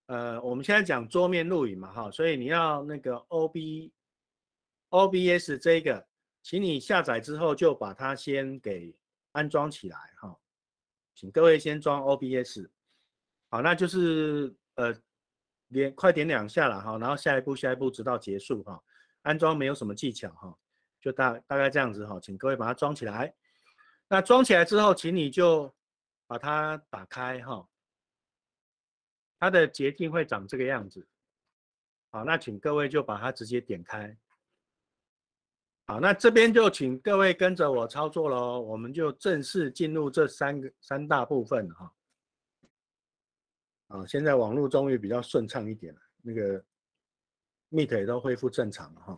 我们现在讲桌面录影嘛，哈，所以你要那个 OBS 这个，请你下载之后就把它先给安装起来，哈，请各位先装 OBS， 好，那就是快点2下了哈，然后下一步直到结束哈，安装没有什么技巧哈，就大概这样子哈，请各位把它装起来。那装起来之后，请你就把它打开哈。它的捷径会长这个样子，好，那请各位就把它直接点开，好，那这边就请各位跟着我操作咯，我们就正式进入这三大部分哈，啊，现在网络终于比较顺畅一点了，那个 Meet 也都恢复正常了哈，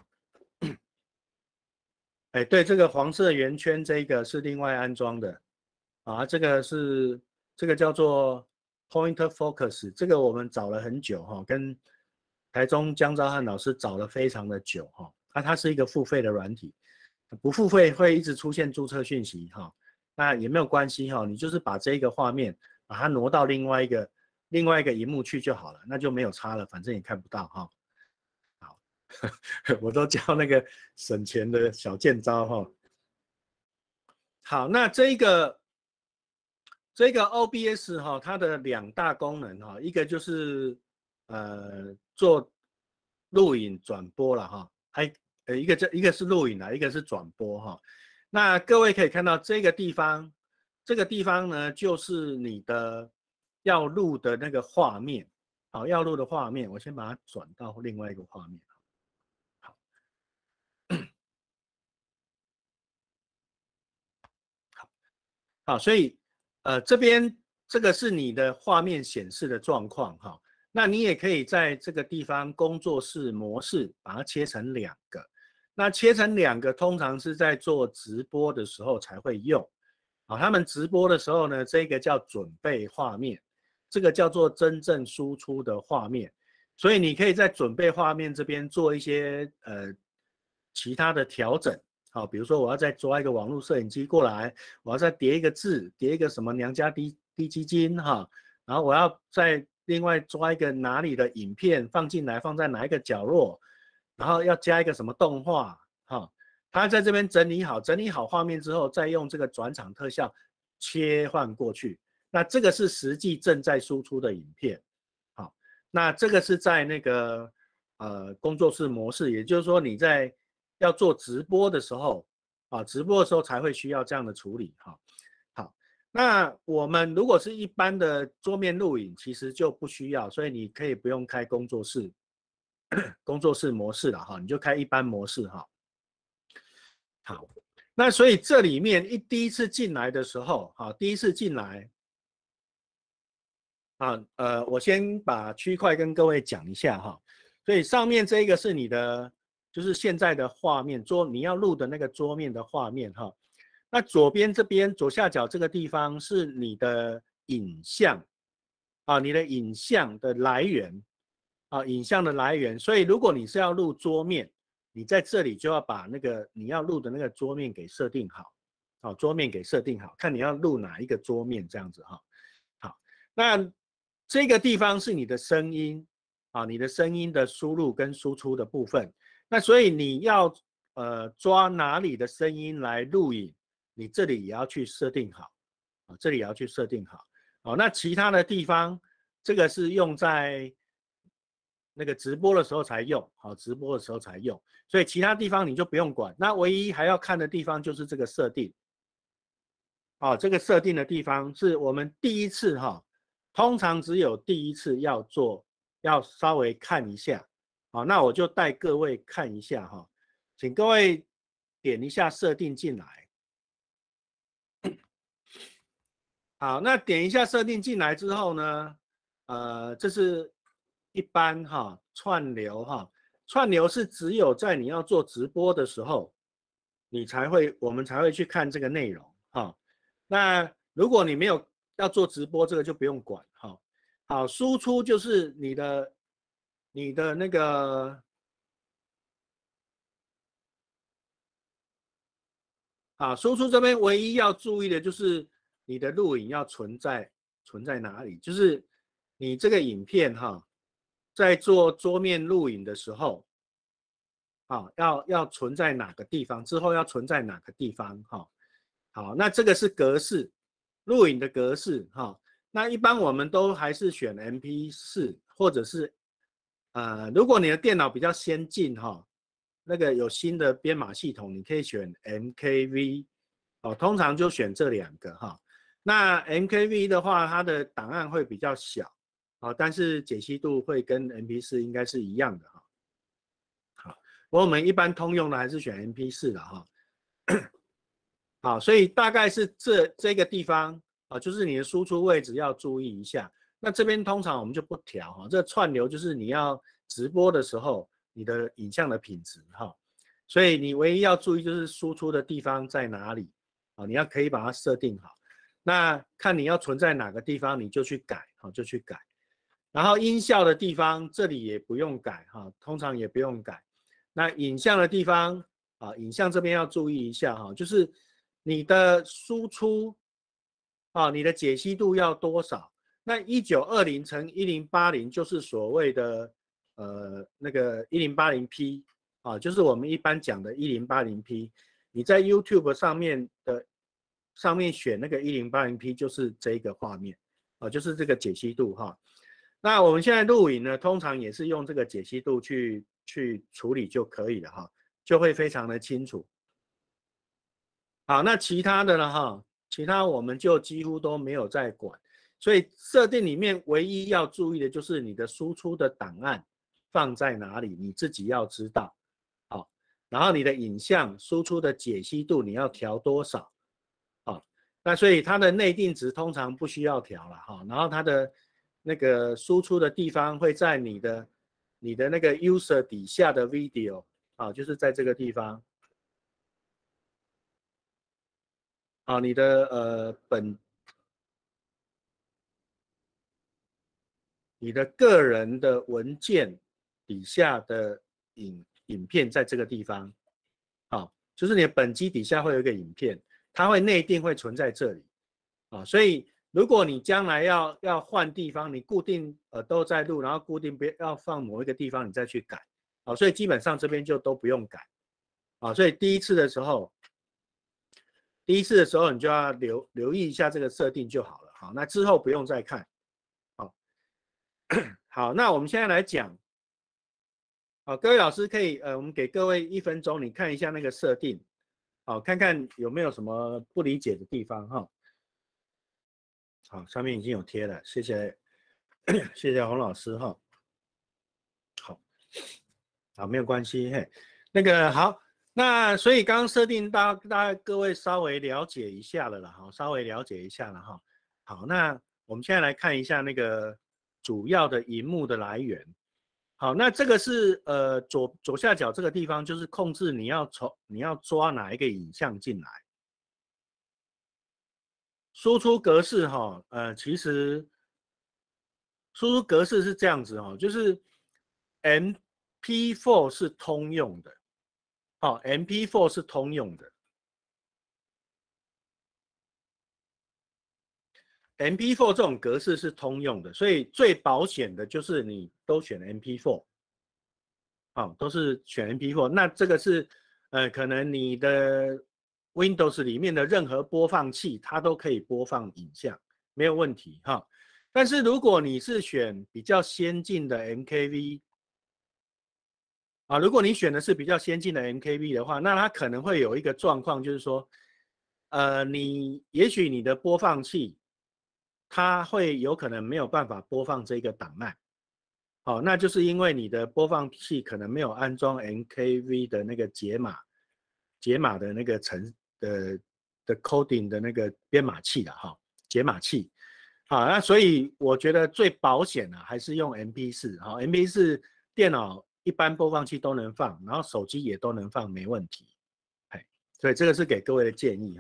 哎，对，这个黄色圆圈这个是另外安装的，啊，这个叫做 Pointer Focus， 这个我们找了很久哈，跟台中江昭汉老师找了非常的久哈，它是一个付费的软体，不付费会一直出现注册讯息哈，那也没有关系哈，你就是把这个画面把它挪到另外一个萤幕去就好了，那就没有差了，反正也看不到哈。好，我都教那个省钱的小剑招哈。好，那这个 OBS 哈，它的2大功能哈，一个就是做录影转播了哈，一个是录影啦，一个是转播哈。那各位可以看到这个地方呢，就是你的要录的那个画面，好，要录的画面，我先把它转到另外一个画面。好，好，所以这边这个是你的画面显示的状况哈。那你也可以在这个地方工作室模式把它切成2个。那切成2个，通常是在做直播的时候才会用。好，他们直播的时候呢，这个叫准备画面，这个叫做真正输出的画面。所以你可以在准备画面这边做一些其他的调整。好，比如说我要再抓一个网络摄影机过来，我要再叠一个字，叠一个什么娘家低基金哈，然后我要再另外抓一个哪里的影片放进来，放在哪一个角落，然后要加一个什么动画哈，他在这边整理好画面之后，再用这个转场特效切换过去。那这个是实际正在输出的影片，好，那这个是在那个工作室模式，也就是说你在要做直播的时候啊，直播的时候才会需要这样的处理哈。好，那我们如果是一般的桌面录影，其实就不需要，所以你可以不用开工作室模式了哈，你就开一般模式哈。好，那所以这里面第一次进来的时候，好，第一次进来啊，我先把区块跟各位讲一下哈。所以上面这个是你的，就是现在的画面你要录的那个桌面的画面哈。那左边这边左下角这个地方是你的影像啊，你的影像的来源啊，影像的来源。所以如果你是要录桌面，你在这里就要把那个你要录的那个桌面给设定好，好，桌面给设定好，看你要录哪一个桌面这样子哈。好，那这个地方是你的声音啊，你的声音的输入跟输出的部分。那所以你要抓哪里的声音来录影，你这里也要去设定好啊，这里也要去设定好。好，那其他的地方，这个是用在那个直播的时候才用，好，直播的时候才用，所以其他地方你就不用管。那唯一还要看的地方就是这个设定，啊，这个设定的地方是我们第一次哈，通常只有第一次要做，要稍微看一下，好，那我就带各位看一下哈，请各位点一下设定进来。好，那点一下设定进来之后呢，这是一般哈串流哈，串流是只有在你要做直播的时候，我们才会去看这个内容哈。那如果你没有要做直播，这个就不用管哈。好，输出就是你的那个。啊，输出这边唯一要注意的就是你的录影要存在哪里，就是你这个影片哈， 在做桌面录影的时候，要存在哪个地方，之后要存在哪个地方，好，那这个是格式，录影的格式，那一般我们都还是选 MP4，或者是如果你的电脑比较先进，那个有新的编码系统，你可以选 MKV，通常就选这2个，那 MKV 的话，它的档案会比较小，但是解析度会跟 MP4 应该是一样的，好，不过我们一般通用的还是选 MP4 的，好，所以大概是这个地方，就是你的输出位置要注意一下。那这边通常我们就不调，这串流就是你要直播的时候，你的影像的品质，所以你唯一要注意就是输出的地方在哪里，你要可以把它设定好。那看你要存在哪个地方，你就去改，就去改。然后音效的地方，这里也不用改，通常也不用改。那影像的地方，影像这边要注意一下，就是你的输出，你的解析度要多少？那1920乘1080就是所谓的那个1080p，就是我们一般讲的1080p。你在 YouTube 上面选那个1080p，就是这一个画面，就是这个解析度，那我们现在录影呢，通常也是用这个解析度去处理就可以了，就会非常的清楚。好，那其他的呢，其他我们就几乎都没有在管，所以设定里面唯一要注意的就是你的输出的档案放在哪里，你自己要知道。好，然后你的影像输出的解析度你要调多少？那所以它的内定值通常不需要调了，然后它的那个输出的地方会在你的那个 user 底下的 video，就是在这个地方。你的你的个人的文件底下的影片在这个地方，就是你的本机底下会有一个影片，它会内定会存在这里，所以如果你将来要换地方，你固定都在录，然后固定要放某一个地方，你再去改，所以基本上这边就都不用改，所以第一次的时候你就要留意一下这个设定就好了，那之后不用再看，好，那我们现在来讲，各位老师可以我们给各位1分钟，你看一下那个设定，看看有没有什么不理解的地方，好，上面已经有贴了，谢谢谢谢洪老师，好，没有关系，那个好，那所以刚刚设定大概各位稍微了解一下了啦，稍微了解一下了哈。好，那我们现在来看一下那个主要的萤幕的来源。好，那这个是左下角这个地方就是控制你要抓哪一个影像进来。输出格式其实输出格式是这样子就是 MP4 是通用的。MP4 是通用的 ，MP4 这种格式是通用的，所以最保险的就是你都选 MP4，都是选 MP4。那这个是可能你的 Windows 里面的任何播放器，它都可以播放影像，没有问题但是如果你是选比较先进的 MKV，如果你选的是比较先进的 MKV 的话，那它可能会有一个状况，就是说，也许你的播放器，它会有可能没有办法播放这个档案，那就是因为你的播放器可能没有安装 MKV 的那个解码的那个的 coding 的那个编码器的解码器，那所以我觉得最保险的还是用 MP4，MP4 电脑一般播放器都能放，然后手机也都能放，没问题。所以这个是给各位的建议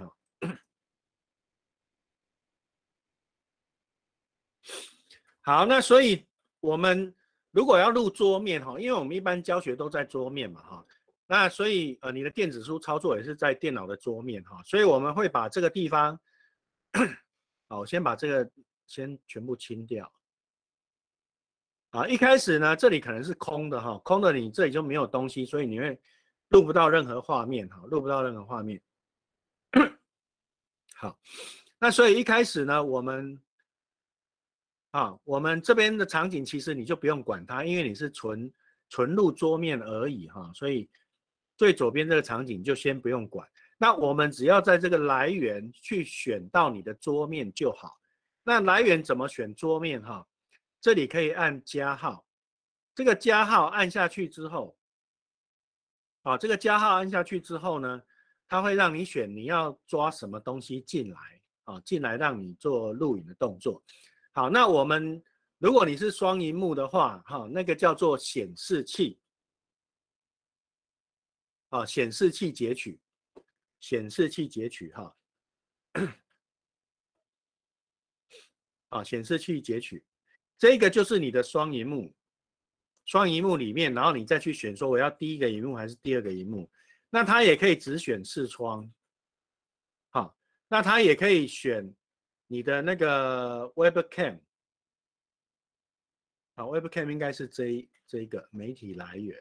好，那所以我们如果要录桌面因为我们一般教学都在桌面嘛那所以你的电子书操作也是在电脑的桌面所以我们会把这个地方，好，我先把这个先全部清掉。 啊，一开始呢，这里可能是空的哈，空的你这里就没有东西，所以你会录不到任何画面哈，录不到任何画面。好，那所以一开始呢，我们这边的场景其实你就不用管它，因为你是纯录桌面而已哈，所以最左边这个场景就先不用管。那我们只要在这个来源去选到你的桌面就好。那来源怎么选桌面哈？这里可以按加号，这个加号按下去之后，这个加号按下去之后呢，它会让你选你要抓什么东西进来，进来让你做录影的动作。好，那我们如果你是双萤幕的话，那个叫做显示器，显示器截取，显示器截取哈，显示器截取，这个就是你的双萤幕，双萤幕里面，然后你再去选说我要第一个萤幕还是第二个萤幕，那它也可以只选视窗，好，那它也可以选你的那个 Webcam。Webcam 应该是这一个媒体来源，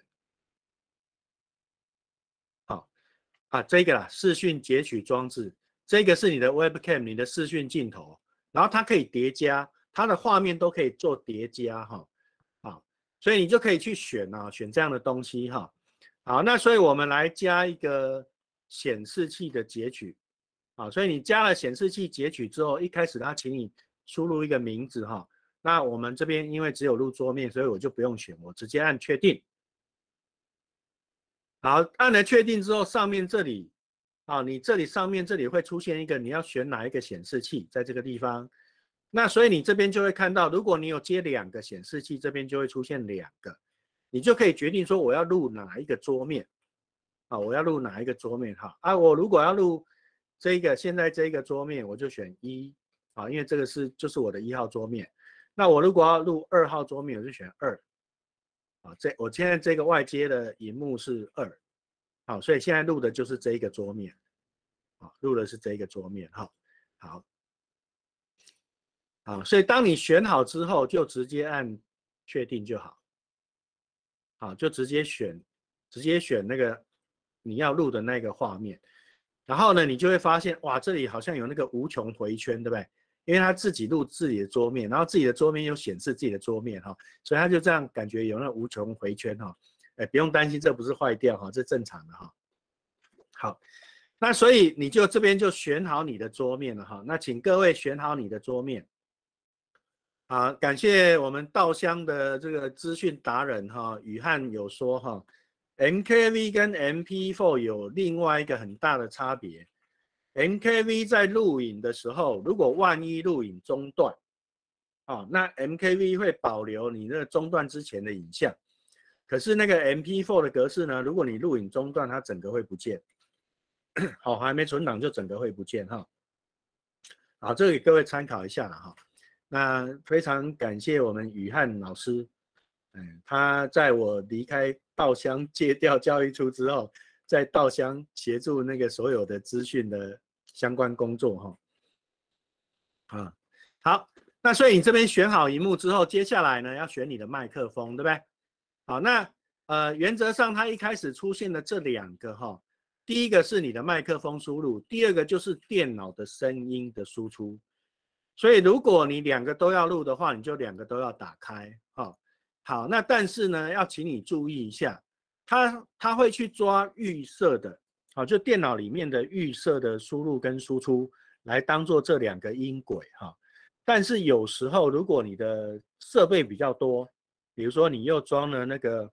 这个啦，视讯截取装置，这个是你的 Webcam， 你的视讯镜头，然后它可以叠加，它的画面都可以做叠加所以你就可以去选选这样的东西哈。好，那所以我们来加一个显示器的截取，所以你加了显示器截取之后，一开始它请你输入一个名字哈。那我们这边因为只有录桌面，所以我就不用选，我直接按确定。好，按了确定之后，上面这里，你这里上面这里会出现一个你要选哪一个显示器，在这个地方。那所以你这边就会看到，如果你有接2个显示器，这边就会出现2个，你就可以决定说我要录哪一个桌面，我要录哪一个桌面哈。我如果要录这个现在这个桌面，我就选1，因为这个就是我的1号桌面。那我如果要录2号桌面，我就选2。我现在这个外接的萤幕是2，所以现在录的就是这一个桌面，录的是这一个桌面，所以当你选好之后，就直接按确定就好，就直接选那个你要录的那个画面，然后呢，你就会发现，哇，这里好像有那个无穷回圈，对不对？因为他自己录自己的桌面，然后自己的桌面又显示自己的桌面所以他就这样感觉有那无穷回圈不用担心，这不是坏掉这正常的好，那所以你就这边就选好你的桌面了那请各位选好你的桌面。感谢我们稻香的这个资讯达人宇翰有说MKV 跟 MP4 有另外一个很大的差别。MKV 在录影的时候，如果万一录影中断，那 MKV 会保留你那个中断之前的影像。可是那个 MP4 的格式呢，如果你录影中断，它整个会不见。还没存档就整个会不见这个给各位参考一下了那非常感谢我们宇翰老师，他在我离开稻香戒掉教育处之后，在稻香协助那个所有的资讯的相关工作好，那所以你这边选好萤幕之后，接下来呢要选你的麦克风，对不对？好，那原则上它一开始出现的这2个第一个是你的麦克风输入，第二个就是电脑的声音的输出。所以如果你2个都要录的话，你就2个都要打开好，那但是呢，要请你注意一下，它会去抓预设的就电脑里面的预设的输入跟输出来当做这2个音轨但是有时候如果你的设备比较多，比如说你又装了那个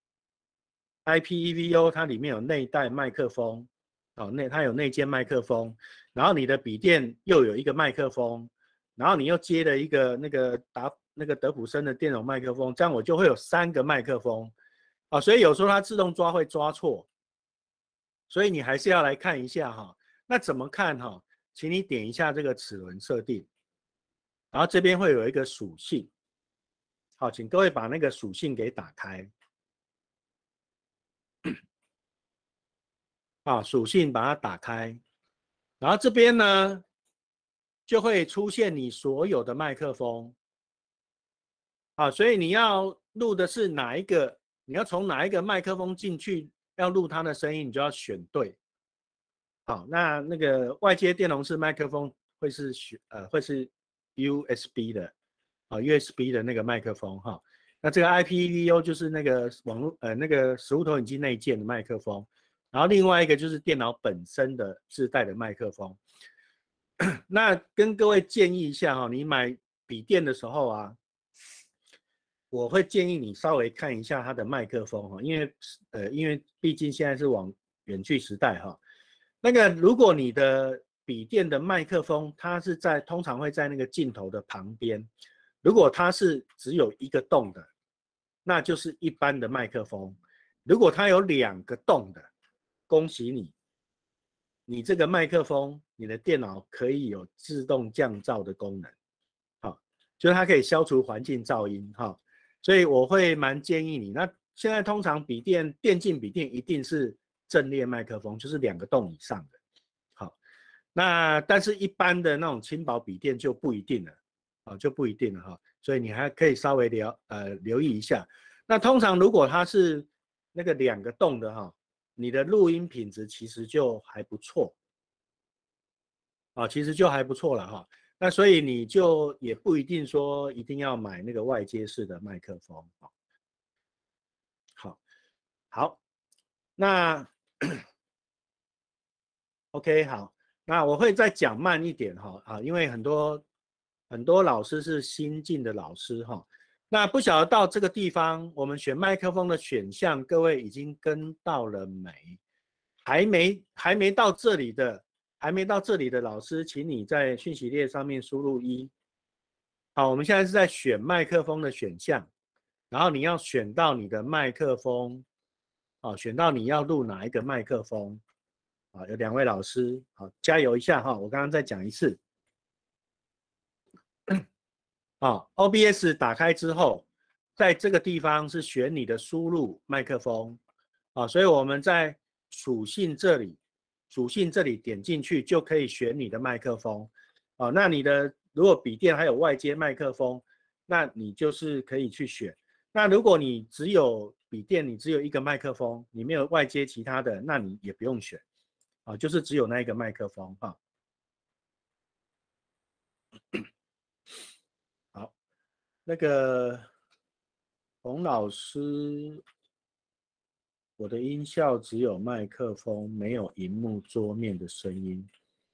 IPEVO， 它里面有内带麦克风它有内建麦克风，然后你的笔电又有一个麦克风，然后你又接了一个那个德普森的电容麦克风，这样我就会有3个麦克风所以有时候它自动抓会抓错，所以你还是要来看一下那怎么看请你点一下这个齿轮设定，然后这边会有一个属性，请各位把那个属性给打开属性把它打开，然后这边呢就会出现你所有的麦克风啊，所以你要录的是哪一个？你要从哪一个麦克风进去，要录它的声音，你就要选对。好，那个外接电容式麦克风会是会是 USB 的，啊 USB 的那个麦克风哈。那这个 IPEVO 就是那个那个实物投影机内建的麦克风，然后另外一个就是电脑本身的自带的麦克风。那跟各位建议一下哈，你买笔电的时候啊，我会建议你稍微看一下它的麦克风哈，因为毕竟现在是往远距时代哈。那个如果你的笔电的麦克风它是通常会在那个镜头的旁边，如果它是只有一个洞的，那就是一般的麦克风。如果它有2个洞的，恭喜你，你这个麦克风，你的电脑可以有自动降噪的功能，好，就是它可以消除环境噪音哈。所以我会蛮建议你。那现在通常电竞笔电一定是阵列麦克风，就是2个洞以上的。好，那但是一般的那种轻薄笔电就不一定了，啊，就不一定了哈。所以你还可以稍微留意一下。那通常如果它是那个2个洞的哈，你的录音品质其实就还不错，啊，其实就还不错了哈。那所以你就也不一定说一定要买那个外接式的麦克风。好，好，那OK 好，那我会再讲慢一点哈啊，因为很多老师是新进的老师哈。那不晓得到这个地方，我们选麦克风的选项，各位已经跟到了没？还没到这里的，老师，请你在讯息列上面输入1。好，我们现在是在选麦克风的选项，然后你要选到你的麦克风，啊，选到你要录哪一个麦克风，啊，有2位老师，好，加油一下哈，我刚刚再讲一次。啊 ，OBS 打开之后，在这个地方是选你的输入麦克风，啊，所以我们在属性这里点进去就可以选你的麦克风，啊，那你的如果笔电还有外接麦克风，那你就是可以去选。那如果你只有笔电，你只有一个麦克风，你没有外接其他的，那你也不用选，啊，就是只有那一个麦克风哈。好，那个洪老师。我的音效只有麦克风，没有荧幕桌面的声音。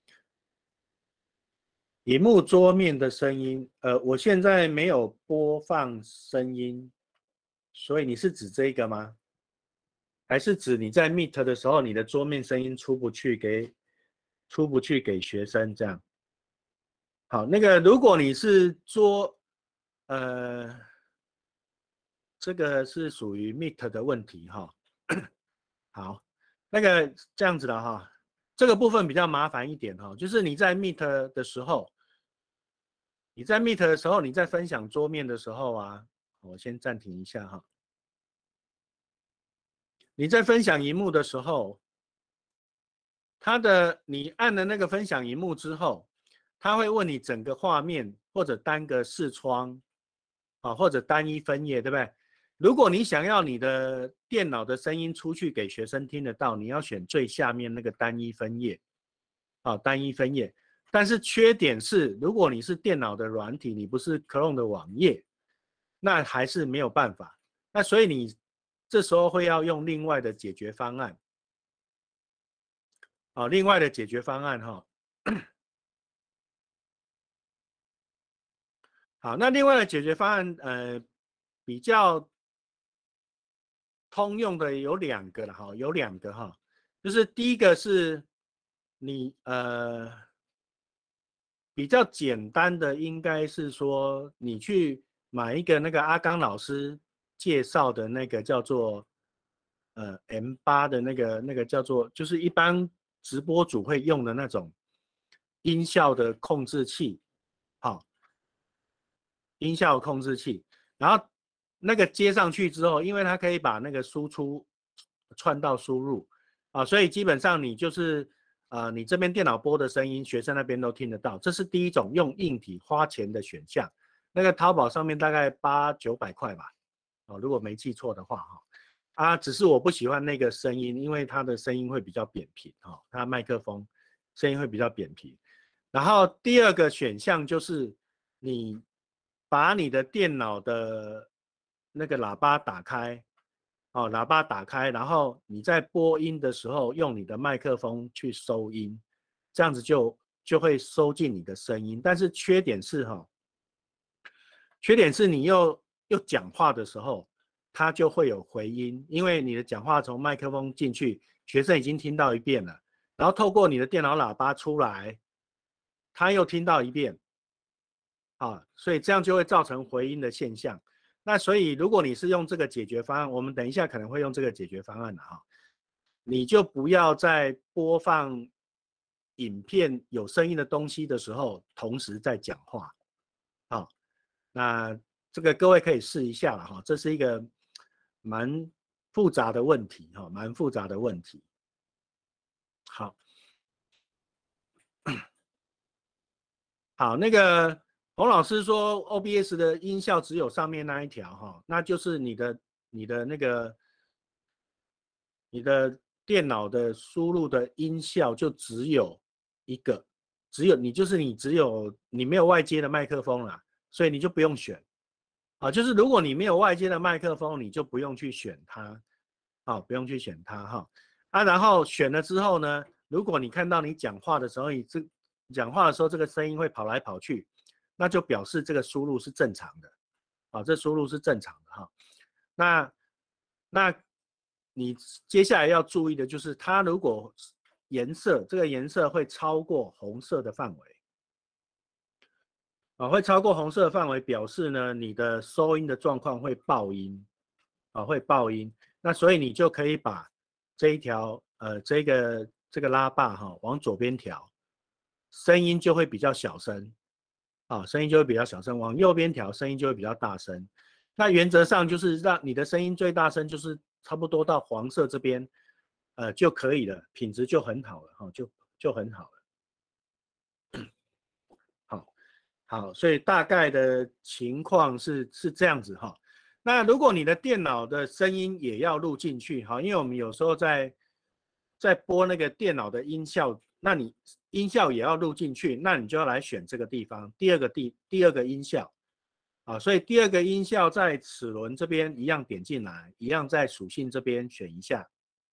荧幕桌面的声音，我现在没有播放声音，所以你是指这个吗？还是指你在 Meet 的时候，你的桌面声音出不去给学生这样？好，那个如果你是这个是属于 Meet 的问题哈。好，那个这样子的哈，这个部分比较麻烦一点哈，就是你在 Meet 的时候，你在分享桌面的时候啊，我先暂停一下哈。你在分享荧幕的时候，你按了那个分享荧幕之后，它会问你整个画面或者单个视窗，啊，或者单一分页，对不对？如果你想要你的电脑的声音出去给学生听得到，你要选最下面那个单一分页，啊，单一分页。但是缺点是，如果你是电脑的软体，你不是 Chrome 的网页，那还是没有办法。那所以你这时候会要用另外的解决方案，啊，另外的解决方案哈。好，那另外的解决方案，比较通用的有2个了哈，有2个哈，就是第一个是你比较简单的，应该是说你去买一个那个阿刚老师介绍的那个叫做M8的那个叫做，就是一般直播主会用的那种音效的控制器，好，音效控制器，然后那个接上去之后，因为它可以把那个输出串到输入啊，所以基本上你就是你这边电脑播的声音，学生那边都听得到，这是第一种用硬体花钱的选项。 那个淘宝上面大概800-900块吧，哦，如果没记错的话哈。只是我不喜欢那个声音，因为它的声音会比较扁平哈，它麦克风声音会比较扁平。然后第二个选项就是你把你的电脑的那个喇叭打开，哦，喇叭打开，然后你在播音的时候用你的麦克风去收音，这样子就会收进你的声音。但是缺点是缺点是你又讲话的时候，它就会有回音，因为你的讲话从麦克风进去，学生已经听到一遍了，然后透过你的电脑喇叭出来，他又听到一遍，所以这样就会造成回音的现象。那所以如果你是用这个解决方案，我们等一下可能会用这个解决方案的哈，你就不要在播放影片有声音的东西的时候，同时在讲话，那这个各位可以试一下了哈，这是一个蛮复杂的问题哈，蛮复杂的问题。好，好，那个洪老师说 OBS 的音效只有上面那一条哈，那就是你的那个你的电脑的输入的音效就只有一个，只有你没有外接的麦克风啦，所以你就不用选。就是如果你没有外接的麦克风，你就不用去选它，不用去选它哈。然后选了之后呢，如果你看到你讲话的时候，讲话的时候这个声音会跑来跑去，那就表示这个输入是正常的，这输入是正常的哈。那你接下来要注意的就是，它如果这个颜色会超过红色的范围。会超过红色的范围，表示呢你的收音的状况会爆音，会爆音。那所以你就可以把这一条这个拉霸往左边调，声音就会比较小声，声音就会比较小声。往右边调，声音就会比较大声。那原则上就是让你的声音最大声，就是差不多到黄色这边，就可以了，品质就很好了，就很好了。好，所以大概的情况是这样子哈。那如果你的电脑的声音也要录进去，因为我们有时候在播那个电脑的音效，那你音效也要录进去，那你就要来选这个地方，第二个音效，所以第二个音效在齿轮这边一样点进来，一样在属性这边选一下，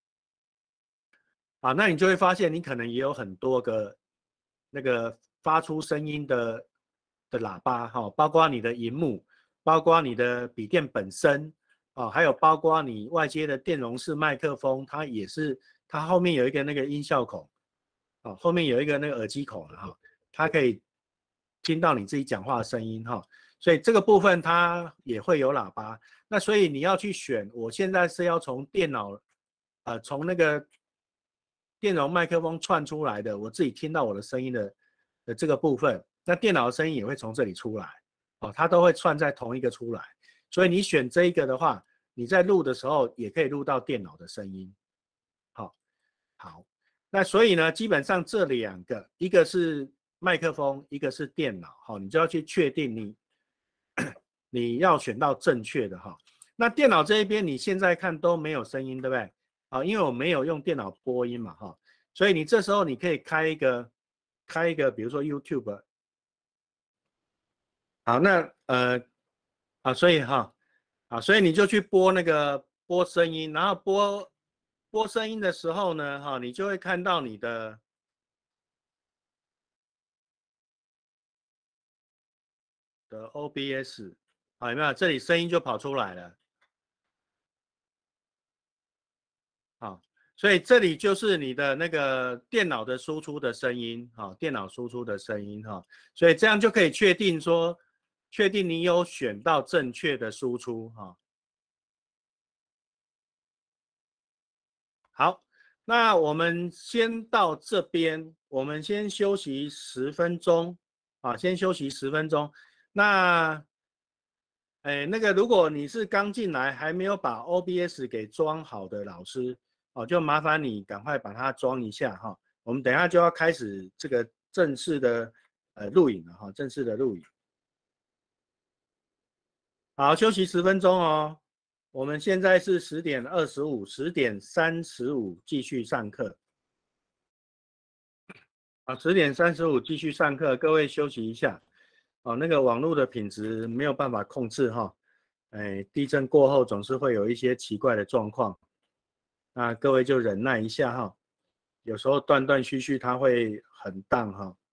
那你就会发现你可能也有很多个那个发出声音的喇叭包括你的萤幕，包括你的笔电本身还有包括你外接的电容式麦克风，它后面有一个那个音效孔，后面有一个那个耳机孔它可以听到你自己讲话的声音所以这个部分它也会有喇叭。那所以你要去选，我现在是要从电脑从那个电容麦克风串出来的，我自己听到我的声音的这个部分，那电脑的声音也会从这里出来，它都会串在同一个出来。所以你选这一个的话，你在录的时候也可以录到电脑的声音。好，那所以呢，基本上这两个，一个是麦克风，一个是电脑，你就要去确定你要选到正确的那电脑这一边你现在看都没有声音，对不对？因为我没有用电脑播音嘛所以你这时候你可以开一个，比如说 YouTube。好，那所以所以你就去播那个播声音，然后播声音的时候呢，你就会看到你的OBS，有没有？这里声音就跑出来了。所以这里就是你的那个电脑的输出的声音，电脑输出的声音所以这样就可以确定你有选到正确的输出好，那我们先到这边，我们先休息10分钟先休息10分钟。那那个如果你是刚进来还没有把 OBS 给装好的老师就麻烦你赶快把它装一下我们等一下就要开始这个正式的录影了正式的录影。 好，休息10分钟哦。我们现在是10:25，10:35继续上课。啊，10:35继续上课，各位休息一下。哦，那个网络的品质没有办法控制哈。哎，地震过后总是会有一些奇怪的状况，那各位就忍耐一下哈。有时候断断续续它会很荡哈。